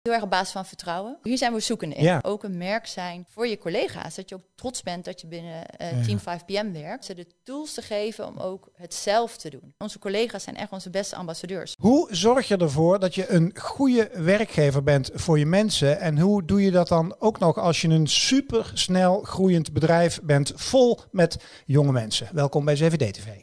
Heel erg op basis van vertrouwen. Hier zijn we zoekende in. Ja. Ook een merk zijn voor je collega's. Dat je ook trots bent dat je binnen Team 5PM werkt. Ze de tools te geven om ook het zelf te doen. Onze collega's zijn echt onze beste ambassadeurs. Hoe zorg je ervoor dat je een goede werkgever bent voor je mensen? En hoe doe je dat dan ook nog als je een supersnel groeiend bedrijf bent vol met jonge mensen? Welkom bij CVD TV.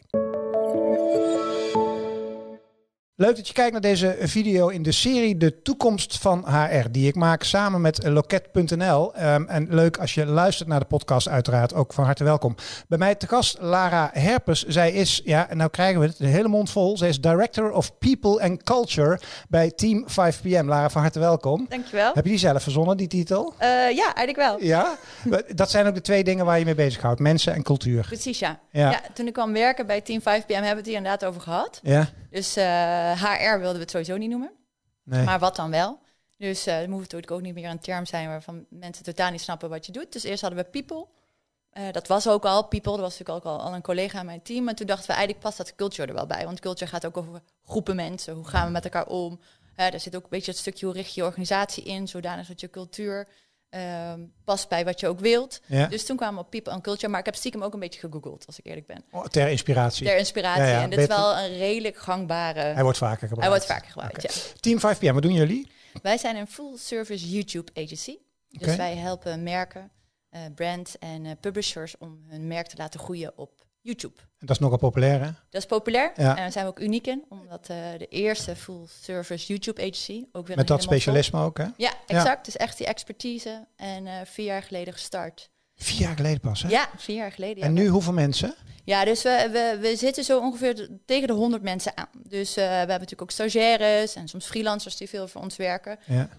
Leuk dat je kijkt naar deze video in de serie De Toekomst van HR, die ik maak samen met Loket.nl. En leuk als je luistert naar de podcast, uiteraard ook van harte welkom. Bij mij te gast Lara Herpes. Zij is, en nou krijgen we het, de hele mond vol. Zij is Director of People and Culture bij Team 5PM. Lara, van harte welkom. Dankjewel. Heb je die zelf verzonnen, die titel? Ja, eigenlijk wel. Ja? Dat zijn ook de twee dingen waar je mee bezighoudt, mensen en cultuur. Precies, ja. Toen ik kwam werken bij Team 5PM hebben we het hier inderdaad over gehad. Ja. Dus HR wilden we het sowieso niet noemen. Nee. Maar wat dan wel? Dus het moet natuurlijk ook niet meer een term zijn waarvan mensen totaal niet snappen wat je doet. Dus eerst hadden we people. Dat was ook al people. Dat was natuurlijk ook al een collega aan mijn team. En toen dachten we eigenlijk past dat culture er wel bij. Want culture gaat ook over groepen mensen. Hoe gaan we met elkaar om? Daar zit ook een beetje het stukje hoe richt je organisatie in. Zodanig dat je cultuur past bij wat je ook wilt. Ja. Dus toen kwamen we op people and culture. Maar ik heb stiekem ook een beetje gegoogeld, als ik eerlijk ben. Ter inspiratie. Ter inspiratie. Ja. En dit is wel een redelijk gangbare... Hij wordt vaker gebruikt. Okay. Ja. Team 5PM, wat doen jullie? Wij zijn een full-service YouTube agency. Dus wij helpen merken, brands en publishers om hun merk te laten groeien op YouTube. En dat is nogal populair, hè? Dat is populair. Ja. En daar zijn we ook uniek in. Omdat de eerste full-service YouTube agency... ook weer met dat specialisme ook, hè? Ja, exact. Dus echt die expertise. En 4 jaar geleden gestart. 4 jaar geleden pas, hè? Ja, 4 jaar geleden. En nu hoeveel mensen? Ja, dus we zitten zo ongeveer tegen de 100 mensen aan. Dus we hebben natuurlijk ook stagiaires en soms freelancers die veel voor ons werken. Ja.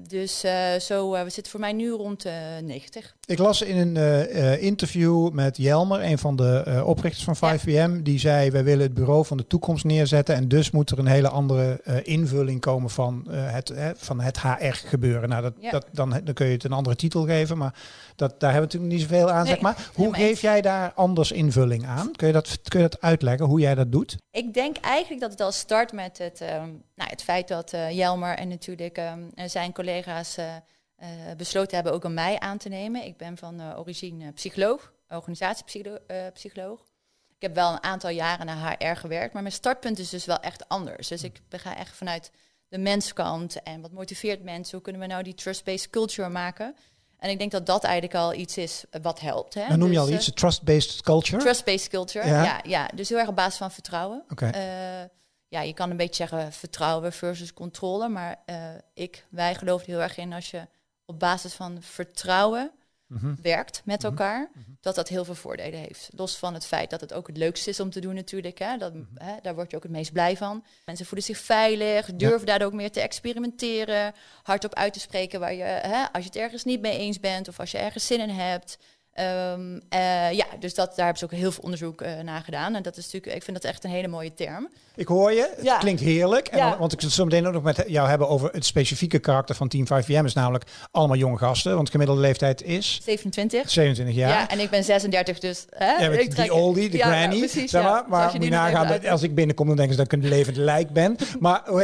We zitten voor mij nu rond 90. Ik las in een interview met Jelmer, een van de oprichters van 5PM. Ja. Die zei, wij willen het bureau van de toekomst neerzetten. En dus moet er een hele andere invulling komen van het HR gebeuren. Nou, dan kun je het een andere titel geven, maar daar hebben we natuurlijk niet zoveel aan, zeg maar. Hoe geef jij daar anders invulling aan? Kun je dat uitleggen, hoe jij dat doet? Ik denk eigenlijk dat het al start met het feit dat Jelmer en natuurlijk zijn collega's besloten hebben ook om mij aan te nemen. Ik ben van origine psycholoog, organisatiepsycholoog. Ik heb wel een aantal jaren naar HR gewerkt, maar mijn startpunt is dus wel echt anders. Dus ik ga echt vanuit de menskant en wat motiveert mensen? Hoe kunnen we nou die trust-based culture maken? En ik denk dat dat eigenlijk al iets is wat helpt. Hè? Dan noem je al iets, trust-based culture? Trust-based culture, ja. Dus heel erg op basis van vertrouwen. Okay. Je kan een beetje zeggen vertrouwen versus controle. Maar wij geloven er heel erg in als je op basis van vertrouwen werkt met elkaar, dat heel veel voordelen heeft. Los van het feit dat het ook het leukste is om te doen natuurlijk. Hè? Daar word je ook het meest blij van. Mensen voelen zich veilig, durven daardoor ook meer te experimenteren, hardop uit te spreken waar je, als je het ergens niet mee eens bent of als je ergens zin in hebt. Dus daar hebben ze ook heel veel onderzoek naar gedaan. En dat is natuurlijk, ik vind dat echt een hele mooie term. Ik hoor je, het klinkt heerlijk. En want ik wil het zo meteen ook nog met jou hebben over het specifieke karakter van Team 5PM. Is namelijk allemaal jonge gasten, want de gemiddelde leeftijd is... 27 jaar. Ja, en ik ben 36, dus... die oldie, de granny. Precies, zeg maar. Maar moet je nagaan, als ik binnenkom, dan denken ze dat ik een levend lijk ben. Maar hoe heet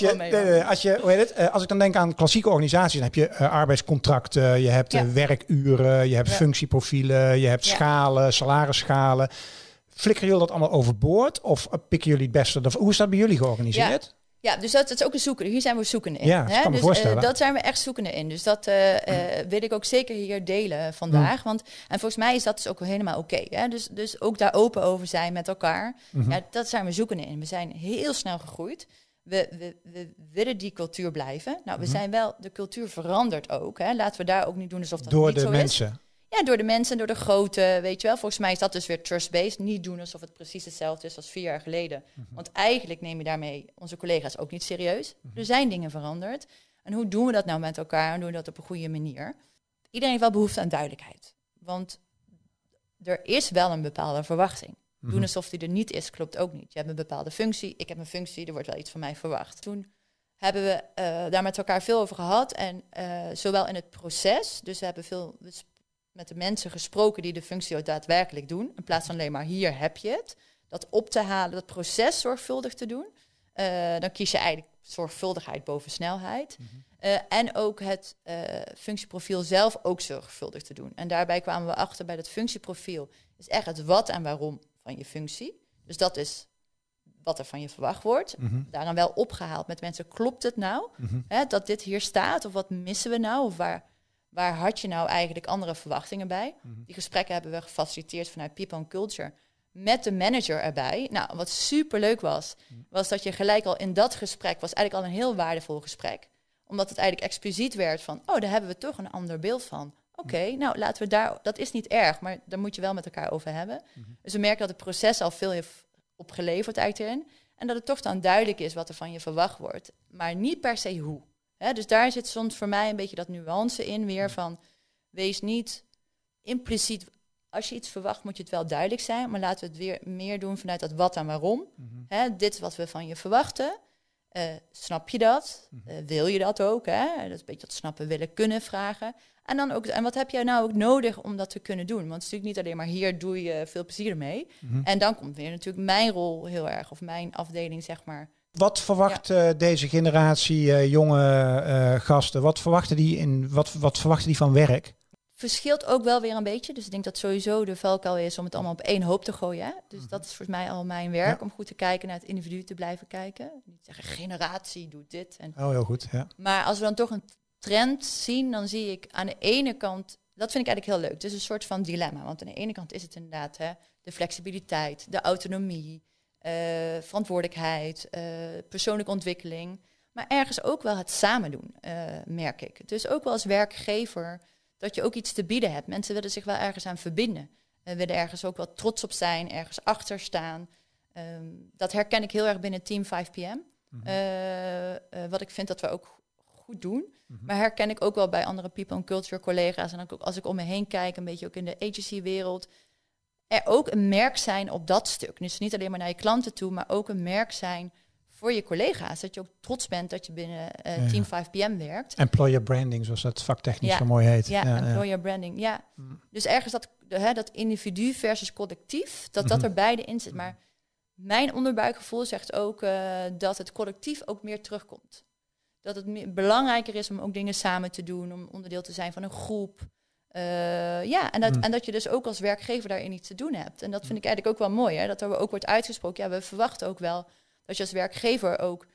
het? Als ik dan denk aan klassieke organisaties, dan heb je arbeidscontracten, je hebt werkuren, je hebt functieprofielen, je hebt schalen, salarisschalen. Flikkeren jullie dat allemaal overboord of pikken jullie het beste? Hoe is dat bij jullie georganiseerd? Ja, dus dat is ook een zoeken. Hier zijn we zoekende in. Ja, dat kan me voorstellen. Dat zijn we echt zoekende in. Dus dat wil ik ook zeker hier delen vandaag. En volgens mij is dat dus ook helemaal oké. Dus ook daar open over zijn met elkaar. Ja, dat zijn we zoekende in. We zijn heel snel gegroeid. We willen die cultuur blijven. Nou, de cultuur verandert ook. Hè. Laten we daar ook niet doen alsof dat door niet zo de mensen. Is. Ja, door de mensen, door de grootte, weet je wel. Volgens mij is dat dus weer trust-based. Niet doen alsof het precies hetzelfde is als 4 jaar geleden. Want eigenlijk neem je daarmee onze collega's ook niet serieus. Er zijn dingen veranderd. En hoe doen we dat nou met elkaar? En doen we dat op een goede manier? Iedereen heeft wel behoefte aan duidelijkheid. Want er is wel een bepaalde verwachting. Doen alsof die er niet is, klopt ook niet. Je hebt een bepaalde functie, ik heb een functie, er wordt wel iets van mij verwacht. Toen hebben we daar met elkaar veel over gehad. En zowel in het proces, dus we hebben veel met de mensen gesproken die de functie ook daadwerkelijk doen. In plaats van alleen maar hier heb je het. Dat op te halen, dat proces zorgvuldig te doen. Dan kies je eigenlijk zorgvuldigheid boven snelheid. En ook het functieprofiel zelf ook zorgvuldig te doen. En daarbij kwamen we achter bij dat functieprofiel is echt het wat en waarom van je functie. Dus dat is wat er van je verwacht wordt. Daaraan wel opgehaald met mensen, klopt het nou? Dat dit hier staat? Of wat missen we nou? Of waar had je nou eigenlijk andere verwachtingen bij? Die gesprekken hebben we gefaciliteerd vanuit People and Culture met de manager erbij. Nou, wat superleuk was dat je gelijk al in dat gesprek, was eigenlijk al een heel waardevol gesprek. Omdat het eigenlijk expliciet werd van, daar hebben we toch een ander beeld van. Oké, nou laten we dat is niet erg, maar daar moet je wel met elkaar over hebben. Dus we merken dat het proces al veel heeft opgeleverd eigenlijk erin. En dat het toch dan duidelijk is wat er van je verwacht wordt. Maar niet per se hoe. Dus daar zit soms voor mij een beetje dat nuance in weer van, wees niet impliciet. Als je iets verwacht, moet je het wel duidelijk zijn. Maar laten we het weer meer doen vanuit dat wat en waarom. Dit is wat we van je verwachten. Snap je dat? Wil je dat ook? Dat is een beetje dat snappen, willen, kunnen vragen. En dan ook, en wat heb jij nou ook nodig om dat te kunnen doen? Want het is natuurlijk niet alleen maar hier doe je veel plezier ermee. En dan komt weer natuurlijk mijn rol heel erg, of mijn afdeling, zeg maar. Wat verwacht deze generatie jonge gasten? Wat verwachten die van werk? Verschilt ook wel weer een beetje. Dus ik denk dat sowieso de valkuil is om het allemaal op één hoop te gooien. Hè? Dus dat is volgens mij al mijn werk, om goed te kijken naar het individu te blijven kijken. Niet zeggen, generatie doet dit. Heel goed, ja. Maar als we dan toch een trend zien, dan zie ik aan de ene kant, dat vind ik eigenlijk heel leuk. Het is een soort van dilemma. Want aan de ene kant is het inderdaad de flexibiliteit, de autonomie, verantwoordelijkheid, persoonlijke ontwikkeling. Maar ergens ook wel het samen doen, merk ik. Dus ook wel als werkgever dat je ook iets te bieden hebt. Mensen willen zich wel ergens aan verbinden. Willen ergens ook wel trots op zijn, ergens achter staan. Dat herken ik heel erg binnen Team 5PM. Wat ik vind dat we ook goed doen. Maar herken ik ook wel bij andere People and Culture collega's. En ook als ik om me heen kijk, een beetje ook in de agency-wereld. Er ook een merk zijn op dat stuk. Dus niet alleen maar naar je klanten toe, maar ook een merk zijn voor je collega's. Dat je ook trots bent dat je binnen Team 5PM werkt. Employer branding, zoals dat vaktechnisch zo mooi heet. Ja, employer branding, ja. Dus ergens dat individu versus collectief, dat er beide in zit. Maar mijn onderbuikgevoel zegt ook dat het collectief ook meer terugkomt. Dat het belangrijker is om ook dingen samen te doen, om onderdeel te zijn van een groep. En dat je dus ook als werkgever daarin iets te doen hebt. En dat vind ik eigenlijk ook wel mooi, hè? Dat er ook wordt uitgesproken. Ja, we verwachten ook wel dat je als werkgever ook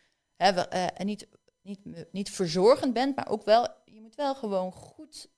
niet verzorgend bent, maar ook wel, je moet wel gewoon goed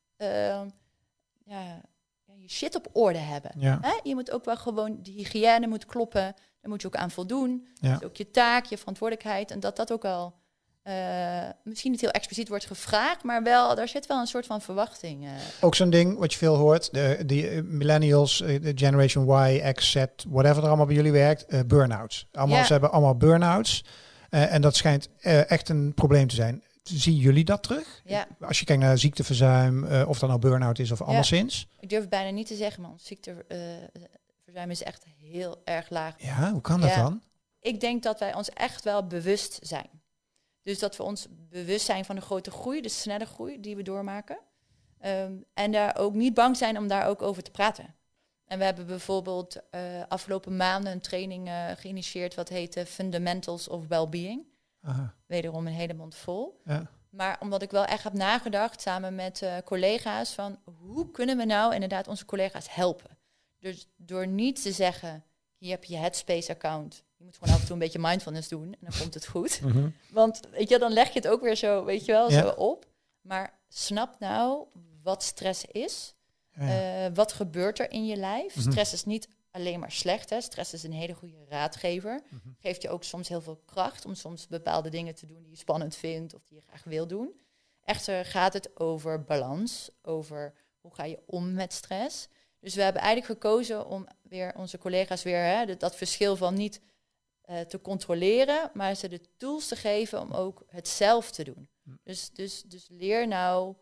je shit op orde hebben. Ja. Hè? Je moet ook wel gewoon, de hygiëne moet kloppen, daar moet je ook aan voldoen. Ja. Dat is ook je taak, je verantwoordelijkheid. En dat ook al misschien niet heel expliciet wordt gevraagd, maar wel, daar zit wel een soort van verwachting. Ook zo'n ding wat je veel hoort, de millennials, de Generation Y, X, Z, whatever er allemaal bij jullie werkt, burn-outs. Ze hebben allemaal burn-outs. En dat schijnt echt een probleem te zijn. Zien jullie dat terug? Ja. Als je kijkt naar ziekteverzuim, of dat nou burn-out is of anderszins. Ik durf het bijna niet te zeggen, man. Ziekteverzuim is echt heel erg laag. Ja, hoe kan dat dan? Ik denk dat wij ons echt wel bewust zijn. Dus dat we ons bewust zijn van de grote groei, de snelle groei die we doormaken. En daar ook niet bang zijn om daar ook over te praten. En we hebben bijvoorbeeld afgelopen maanden een training geïnitieerd wat heet Fundamentals of Wellbeing. Aha. Wederom een hele mond vol. Ja. Maar omdat ik wel echt heb nagedacht samen met collega's van hoe kunnen we nou inderdaad onze collega's helpen? Dus door niet te zeggen, hier heb je Headspace account. Je moet gewoon af en toe een beetje mindfulness doen en dan komt het goed. Want weet je, dan leg je het ook weer zo, weet je wel, zo op. Maar snap nou wat stress is. Wat gebeurt er in je lijf? Stress is niet alleen maar slecht. Hè? Stress is een hele goede raadgever. Geeft je ook soms heel veel kracht om soms bepaalde dingen te doen die je spannend vindt of die je graag wil doen. Echter gaat het over balans, over hoe ga je om met stress. Dus we hebben eigenlijk gekozen om weer onze collega's weer dat verschil van niet te controleren, maar ze de tools te geven om ook het zelf te doen. Dus leer nou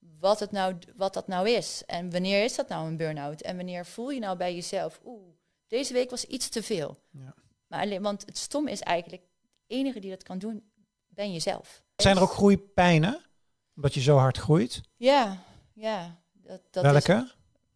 wat dat nou is. En wanneer is dat nou een burn-out? En wanneer voel je nou bij jezelf, deze week was iets te veel. Ja. Maar want het stom is eigenlijk, de enige die dat kan doen, ben jezelf. Zijn er ook groeipijnen? Omdat je zo hard groeit? Ja. Dat welke?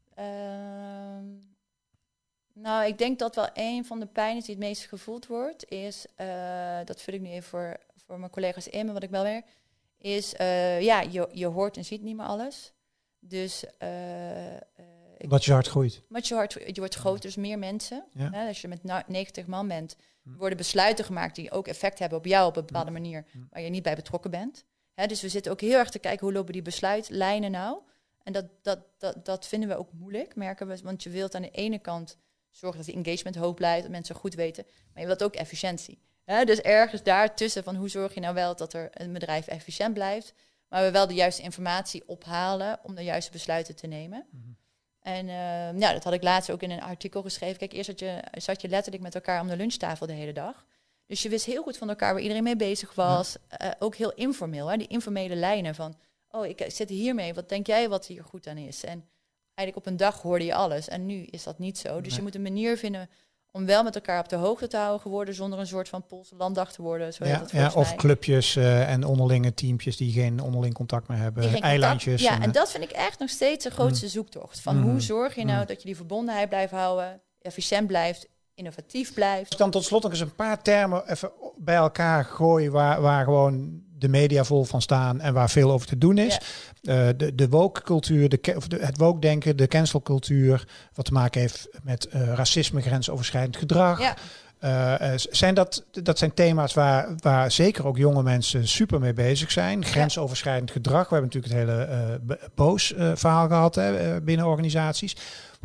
Nou, ik denk dat wel een van de pijnen die het meest gevoeld wordt, is, dat vul ik nu even voor voor mijn collega's in me, wat ik wel weer, is je hoort en ziet niet meer alles. Dus wat je hart groeit. Je wordt groter, dus meer mensen. Ja. Als je met 90 man bent, worden besluiten gemaakt die ook effect hebben op jou op een bepaalde manier, waar je niet bij betrokken bent. Dus we zitten ook heel erg te kijken, hoe lopen die besluitlijnen nou? En dat vinden we ook moeilijk, merken we. Want je wilt aan de ene kant zorgen dat die engagement hoog blijft, dat mensen goed weten. Maar je wilt ook efficiëntie. Dus ergens daartussen van hoe zorg je nou wel dat er een bedrijf efficiënt blijft, maar we wel de juiste informatie ophalen om de juiste besluiten te nemen. En dat had ik laatst ook in een artikel geschreven. Kijk, eerst zat je letterlijk met elkaar om de lunchtafel de hele dag. Dus je wist heel goed van elkaar waar iedereen mee bezig was. Ook heel informeel, die informele lijnen van, ik zit hiermee, wat denk jij wat hier goed aan is? En eigenlijk op een dag hoorde je alles. En nu is dat niet zo. Dus je moet een manier vinden om wel met elkaar op de hoogte te houden geworden, zonder een soort van Poolse landdag te worden. Zo of clubjes en onderlinge teampjes die geen onderling contact meer hebben. Eilandjes. En dat vind ik echt nog steeds de grootste zoektocht. Van hoe zorg je nou dat je die verbondenheid blijft houden, efficiënt blijft, innovatief blijft. Dus dan tot slot nog eens een paar termen even bij elkaar gooien waar gewoon de media vol van staan en waar veel over te doen is. De woke-cultuur, het woke-denken, de cancelcultuur, wat te maken heeft met racisme, grensoverschrijdend gedrag. Dat zijn thema's waar zeker ook jonge mensen super mee bezig zijn. Grensoverschrijdend gedrag. We hebben natuurlijk het hele boos verhaal gehad binnen organisaties.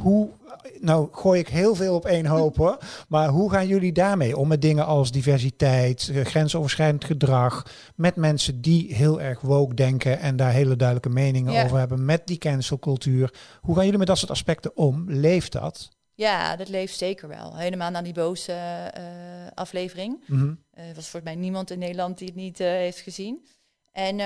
Nou gooi ik heel veel op één hoop hoor. Maar hoe gaan jullie daarmee om met dingen als diversiteit, grensoverschrijdend gedrag, met mensen die heel erg woke denken en daar hele duidelijke meningen over hebben, met die cancelcultuur. Hoe gaan jullie met dat soort aspecten om? Leeft dat? Ja, dat leeft zeker wel. Helemaal na die boze aflevering. Was volgens mij niemand in Nederland die het niet heeft gezien. En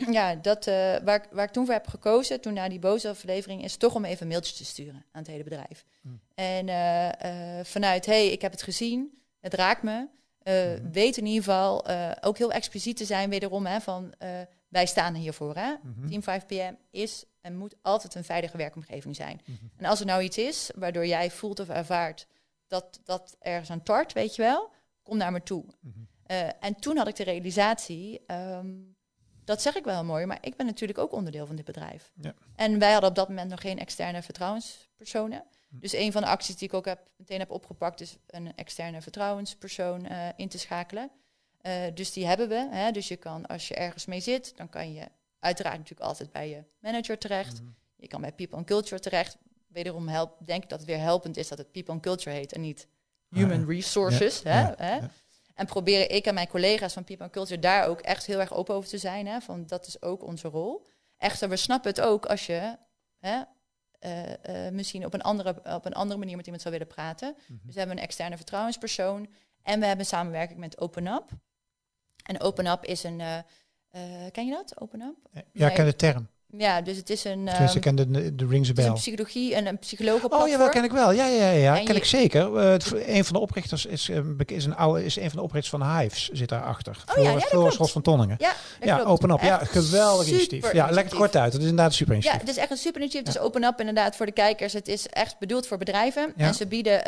waar ik toen voor heb gekozen, toen na die boze aflevering, is toch om even een mailtje te sturen aan het hele bedrijf. En vanuit, ik heb het gezien, het raakt me. Weet in ieder geval ook heel expliciet te zijn wederom, van wij staan hiervoor. Team 5PM is en moet altijd een veilige werkomgeving zijn. En als er nou iets is waardoor jij voelt of ervaart dat ergens aan tart, weet je wel, kom naar me toe. En toen had ik de realisatie, dat zeg ik wel mooi, maar ik ben natuurlijk ook onderdeel van dit bedrijf. Ja. En wij hadden op dat moment nog geen externe vertrouwenspersonen. Dus een van de acties die ik ook meteen heb opgepakt is een externe vertrouwenspersoon in te schakelen. Dus die hebben we. Dus je kan, als je ergens mee zit, dan kan je uiteraard natuurlijk altijd bij je manager terecht. Je kan bij People and Culture terecht. Wederom denk ik dat het weer helpend is dat het People and Culture heet en niet Human Resources. En proberen ik en mijn collega's van People and Culture daar ook echt heel erg open over te zijn. Van dat is ook onze rol. Echter, we snappen het ook als je misschien op een andere manier met iemand zou willen praten. Dus we hebben een externe vertrouwenspersoon. En we hebben samenwerking met OpenUp. En OpenUp is een... ken je dat, OpenUp? Ja, ik ken de term. Ja, dus het is een... ik ken de rings a bell. Een psychologie en een psychologenplatform. Oh ja, dat ken ik wel. Ja, ken ik zeker. Een van de oprichters is een van de oprichters van Hives, zit daarachter. Floris Ros van Tonningen. Ja, OpenUp. Ja, geweldig initiatief. Ja, leg het kort uit. Het is inderdaad een super initiatief. Ja, het is echt een super initiatief. Dus OpenUp inderdaad voor de kijkers. Het is echt bedoeld voor bedrijven. En ze bieden...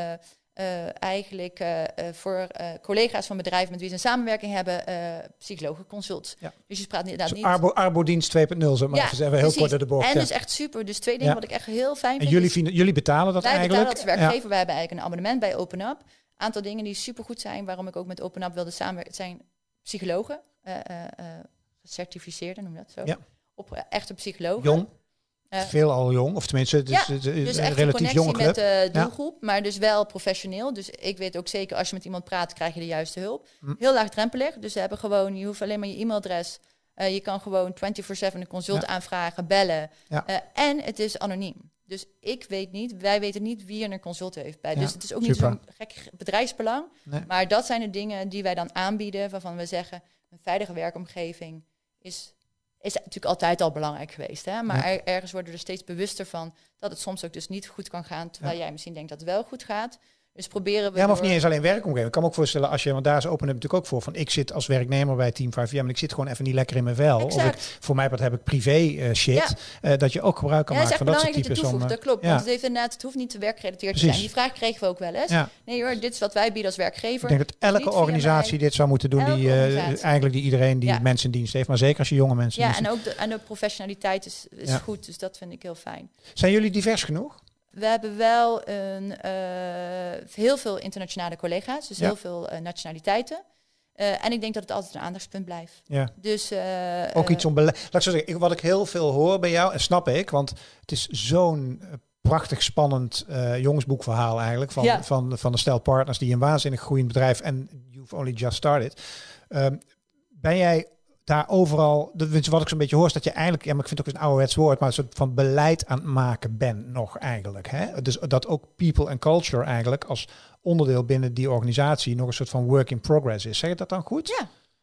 voor collega's van bedrijven met wie ze een samenwerking hebben, psychologenconsults. Ja. Dus je praat inderdaad niet... Arbodienst 2.0, zeg maar. Even heel kort door de bocht. En dus echt super. Dus twee dingen wat ik echt heel fijn vind. En jullie betalen dat eigenlijk? Wij betalen dat als werkgever. Wij hebben eigenlijk een abonnement bij OpenUp. Aantal dingen die super goed zijn, waarom ik ook met OpenUp wilde samenwerken, zijn psychologen. Gecertificeerden, noem je dat zo. Ja. Echte psychologen. Jong. Veel al jong, of tenminste, dus echt relatief jonge club. Met de doelgroep, maar dus wel professioneel. Dus ik weet ook zeker, als je met iemand praat, krijg je de juiste hulp. Heel laagdrempelig, dus we hebben gewoon, je hoeft alleen maar je e-mailadres. Je kan gewoon 24/7 een consult aanvragen, bellen. Ja. En het is anoniem. Dus wij weten niet wie er een consult heeft bij. Dus het is ook niet zo'n gek bedrijfsbelang. Nee. Maar dat zijn de dingen die wij dan aanbieden, waarvan we zeggen, een veilige werkomgeving is natuurlijk altijd al belangrijk geweest. Hè? Maar ergens worden we er steeds bewuster van dat het soms ook dus niet goed kan gaan, terwijl jij misschien denkt dat het wel goed gaat. Dus proberen we... Ja, maar of niet eens alleen werkomgeving. Ik kan me ook voorstellen, als je, want daar is Open Up natuurlijk ook voor, van ik zit als werknemer bij Team 5PM en ik zit gewoon even niet lekker in mijn vel. Exact. Of voor mij heb ik privé shit. Dat je ook gebruik kan maken van dat soort types. Dat klopt, want het heeft inderdaad, het hoeft niet te werkgerelateerd te zijn. Die vraag kregen we ook wel eens. Ja. Nee hoor, dit is wat wij bieden als werkgever. Ik denk dat elke organisatie dit zou moeten doen, eigenlijk die iedereen die mensen in dienst heeft, maar zeker als je jonge mensen in dienst hebt. En ook de professionaliteit is goed, dus dat vind ik heel fijn. Zijn jullie divers genoeg? We hebben wel heel veel internationale collega's, dus heel veel nationaliteiten. En ik denk dat het altijd een aandachtspunt blijft. Ja. Dus, ook iets om beleid. Laat ik zo zeggen, wat ik heel veel hoor bij jou, en snap ik, want het is zo'n prachtig spannend jongensboekverhaal eigenlijk van de stel partners die een waanzinnig groeiend bedrijf en you've only just started. Ben jij daar overal, wat ik zo'n beetje hoor, is dat je eigenlijk, maar ik vind het ook een ouderwets woord, maar een soort van beleid aan het maken bent nog eigenlijk. Hè? Dus dat ook people and culture eigenlijk als onderdeel binnen die organisatie nog een soort van work in progress is. Zeg je dat dan goed?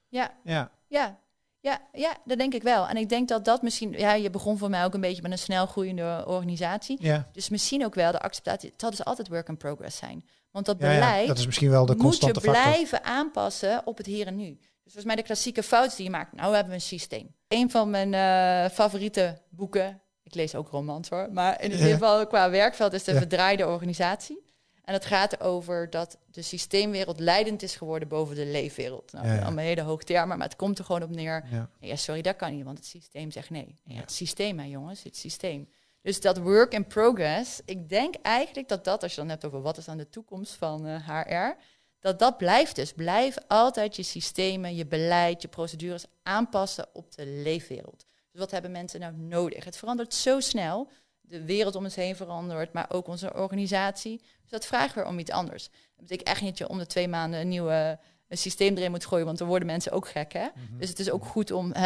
Ja, dat denk ik wel. En ik denk dat misschien, je begon voor mij ook een beetje met een snel groeiende organisatie. Ja. Dus misschien ook wel de acceptatie, het zal dus altijd work in progress zijn. Want dat beleid dat is misschien wel de constante moet je blijven aanpassen op het hier en nu. Dus volgens mij de klassieke fout die je maakt. Nou, we hebben een systeem. Een van mijn favoriete boeken, ik lees ook romans hoor, maar in ieder geval qua werkveld is de Verdraaide Organisatie. En het gaat over dat de systeemwereld leidend is geworden boven de leefwereld. Nou, allemaal een hele hoog termen, maar het komt er gewoon op neer. Ja, sorry, dat kan niet, want het systeem zegt nee. Het systeem, hè jongens, het systeem. Dus dat work in progress, ik denk eigenlijk dat als je dan hebt over wat is dan de toekomst van HR, dat blijft dus. Blijf altijd je systemen, je beleid, je procedures aanpassen op de leefwereld. Dus wat hebben mensen nou nodig? Het verandert zo snel. De wereld om ons heen verandert, maar ook onze organisatie. Dus dat vraagt weer om iets anders. Dat betekent echt niet dat je om de 2 maanden een nieuw systeem erin moet gooien, want dan worden mensen ook gek. Hè? Mm-hmm. Dus het is ook goed om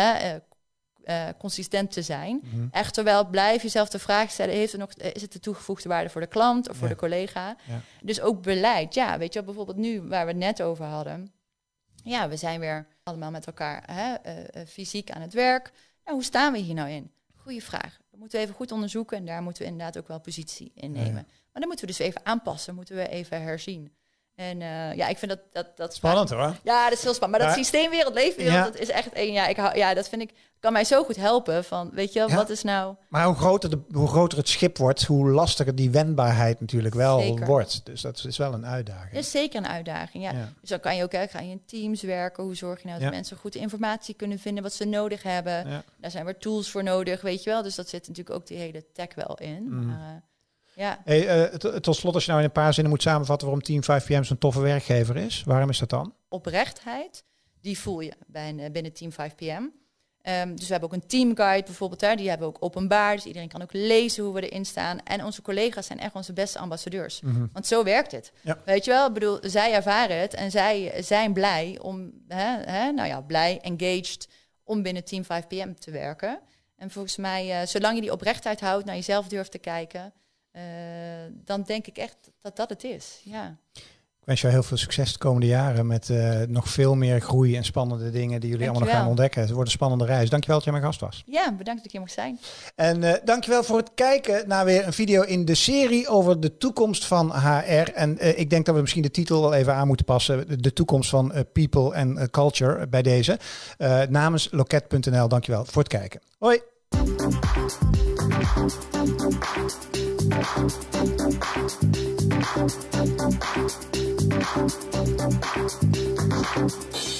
consistent te zijn. Mm-hmm. Echter blijf jezelf de vraag stellen, is het de toegevoegde waarde voor de klant of voor de collega? Ja. Dus ook beleid. Ja, weet je, bijvoorbeeld nu, waar we het net over hadden. Ja, we zijn weer allemaal met elkaar fysiek aan het werk. Nou, hoe staan we hier nou in? Goeie vraag. Dat moeten we even goed onderzoeken en daar moeten we inderdaad ook wel positie in nemen. Ja. Maar dan moeten we dus even aanpassen, moeten we even herzien. En ik vind dat spannend hoor. Ja, dat is heel spannend. Maar dat systeemwereld, leefwereld, dat is echt een. Dat vind ik, kan mij zo goed helpen. Van, weet je, wat is nou. Maar hoe groter het schip wordt, hoe lastiger die wendbaarheid natuurlijk wel wordt. Dus dat is wel een uitdaging. Dat is zeker een uitdaging. Ja. Dus dan kan je ook, ga je in teams werken. Hoe zorg je nou dat mensen goed informatie kunnen vinden wat ze nodig hebben? Ja. Daar zijn weer tools voor nodig, weet je wel. Dus dat zit natuurlijk ook die hele tech wel in. Mm. Maar, Hey, tot slot, als je nou in een paar zinnen moet samenvatten waarom Team 5PM zo'n toffe werkgever is, waarom is dat dan? Oprechtheid, die voel je binnen Team 5PM. Dus we hebben ook een teamguide bijvoorbeeld, die hebben we ook openbaar. Dus iedereen kan ook lezen hoe we erin staan. En onze collega's zijn echt onze beste ambassadeurs. Mm-hmm. Want zo werkt het. Ja. Weet je wel, ik bedoel, zij ervaren het en zij zijn blij om, blij, engaged, om binnen Team 5PM te werken. En volgens mij, zolang je die oprechtheid houdt, naar jezelf durft te kijken, dan denk ik echt dat het is. Ja. Ik wens jou heel veel succes de komende jaren met nog veel meer groei en spannende dingen die jullie allemaal nog gaan ontdekken. Het wordt een spannende reis. Dankjewel dat je mijn gast was. Ja, bedankt dat ik hier mag zijn. En dankjewel voor het kijken naar weer een video in de serie over de toekomst van HR. En ik denk dat we misschien de titel wel even aan moeten passen. De toekomst van people and culture bij deze. Namens Loket.nl, dankjewel voor het kijken. Hoi! Thank you.